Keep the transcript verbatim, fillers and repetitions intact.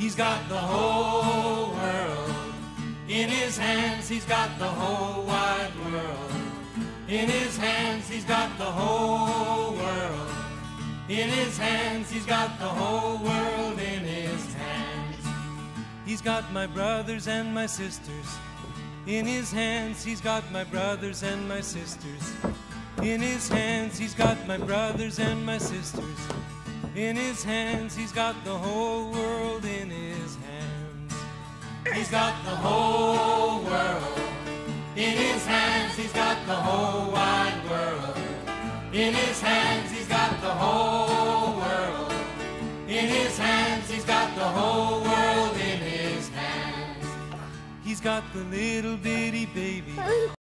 He's got the whole world in his hands. He's got the whole wide world in his hands. He's got the whole world in his hands. He's got the whole world in his hands. He's got my brothers and my sisters in his hands. He's got my brothers and my sisters in his hands. He's got my brothers and my sisters in his hands. He's got the whole world in his hands. He's got the whole world in his hands. He's got the whole wide world in his hands. He's got the whole world in his hands. He's got the whole world in his hands. He's got the little bitty baby